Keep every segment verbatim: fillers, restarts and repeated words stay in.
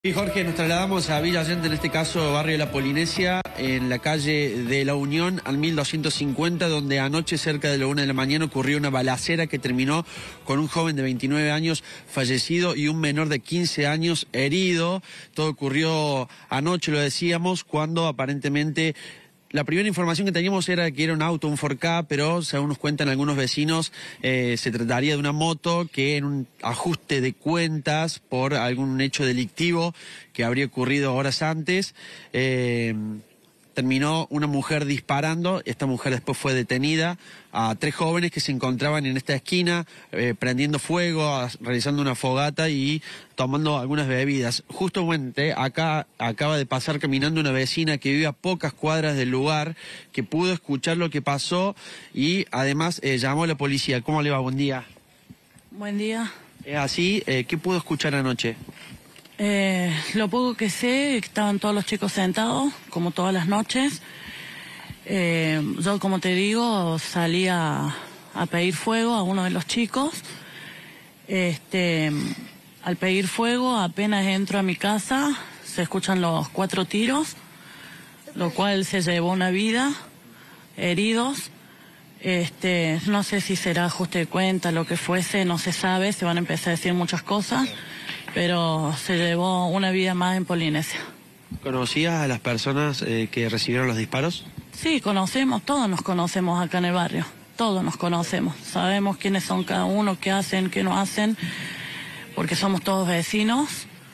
Y Jorge, nos trasladamos a Villa Allende, en este caso barrio de La Polinesia, en la calle de La Unión al mil doscientos cincuenta, donde anoche cerca de la una de la mañana ocurrió una balacera que terminó con un joven de veintinueve años fallecido y un menor de quince años herido. Todo ocurrió anoche, lo decíamos, cuando aparentemente la primera información que teníamos era que era un auto, un Ford Ka, pero según nos cuentan algunos vecinos, eh, se trataría de una moto que en un ajuste de cuentas por algún hecho delictivo que habría ocurrido horas antes, eh, terminó una mujer disparando. Esta mujer después fue detenida a tres jóvenes que se encontraban en esta esquina, eh, prendiendo fuego, a, realizando una fogata y tomando algunas bebidas. Justamente acá acaba de pasar caminando una vecina que vive a pocas cuadras del lugar, que pudo escuchar lo que pasó y además eh, llamó a la policía. ¿Cómo le va? Buen día. Buen día. Es así, eh, ¿qué pudo escuchar anoche? Eh, lo poco que sé, estaban todos los chicos sentados, como todas las noches. Eh, yo, como te digo, salí a, a pedir fuego a uno de los chicos. Este, al pedir fuego, apenas entro a mi casa, se escuchan los cuatro tiros, lo cual se llevó una vida, heridos. Este, no sé si será ajuste de cuenta, lo que fuese, no se sabe, se van a empezar a decir muchas cosas, pero se llevó una vida más en Polinesia. ¿Conocías a las personas eh, que recibieron los disparos? Sí, conocemos, todos nos conocemos acá en el barrio, todos nos conocemos, sabemos quiénes son cada uno, qué hacen, qué no hacen, porque somos todos vecinos,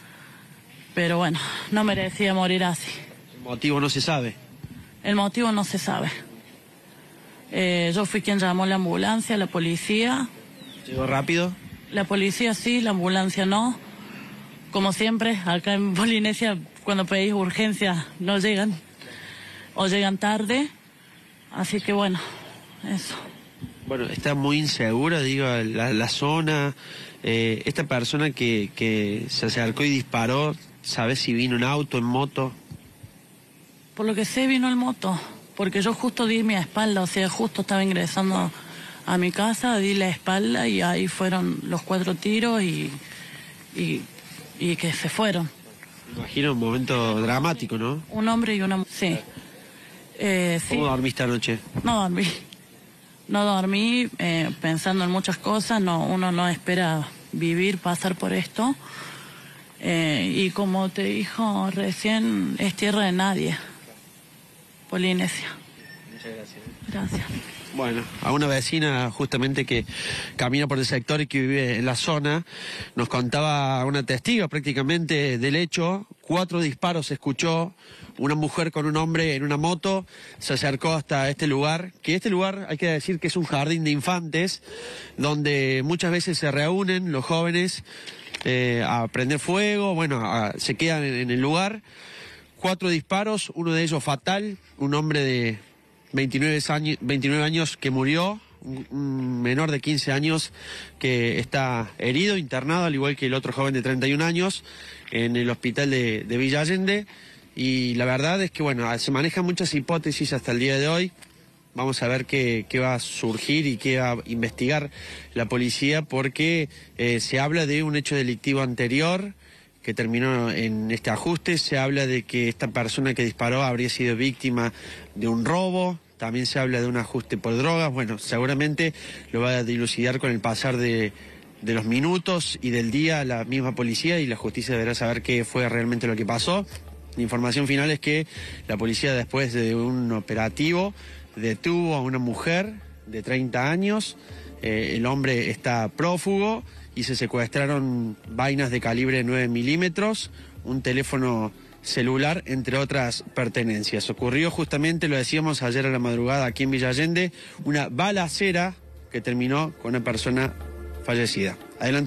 pero bueno, no merecía morir así. ¿El motivo no se sabe? El motivo no se sabe. Eh, yo fui quien llamó a la ambulancia, la policía. ¿Llegó rápido? La policía sí, la ambulancia no. Como siempre, acá en Polinesia, cuando pedís urgencia, no llegan. O llegan tarde. Así que bueno, eso. Bueno, está muy insegura, digo, la, la zona. Eh, esta persona que, que se acercó y disparó, ¿sabes si vino en auto, en moto? Por lo que sé, vino en moto. Porque yo justo di mi espalda, o sea, justo estaba ingresando a mi casa, di la espalda y ahí fueron los cuatro tiros y, y, y que se fueron. Me imagino un momento dramático, ¿no? Un hombre y una mujer, sí. Eh, sí. ¿Cómo dormiste anoche? No dormí. No dormí eh, pensando en muchas cosas, no, uno no espera vivir, pasar por esto. Eh, y como te dijo recién, es tierra de nadie. Polinesia. Muchas gracias. Gracias. Bueno, a una vecina justamente que camina por el sector y que vive en la zona, nos contaba una testigo prácticamente del hecho. Cuatro disparos se escuchó, una mujer con un hombre en una moto se acercó hasta este lugar, que este lugar hay que decir que es un jardín de infantes, donde muchas veces se reúnen los jóvenes eh, a prender fuego, bueno, a, se quedan en, en el lugar. Cuatro disparos, uno de ellos fatal, un hombre de veintinueve años, veintinueve años que murió, un, un menor de quince años que está herido, internado, al igual que el otro joven de treinta y un años, en el hospital de, de Villa Allende. Y la verdad es que, bueno, se manejan muchas hipótesis hasta el día de hoy. Vamos a ver qué, qué va a surgir y qué va a investigar la policía, porque eh, se habla de un hecho delictivo anterior que terminó en este ajuste. Se habla de que esta persona que disparó habría sido víctima de un robo, también se habla de un ajuste por drogas. Bueno, seguramente lo va a dilucidar con el pasar de, de los minutos y del día la misma policía, y la justicia deberá saber qué fue realmente lo que pasó. La información final es que la policía, después de un operativo, detuvo a una mujer de treinta años, eh, el hombre está prófugo y se secuestraron vainas de calibre nueve milímetros, un teléfono celular, entre otras pertenencias. Ocurrió justamente, lo decíamos ayer a la madrugada aquí en Villa Allende, una balacera que terminó con una persona fallecida. Adelante.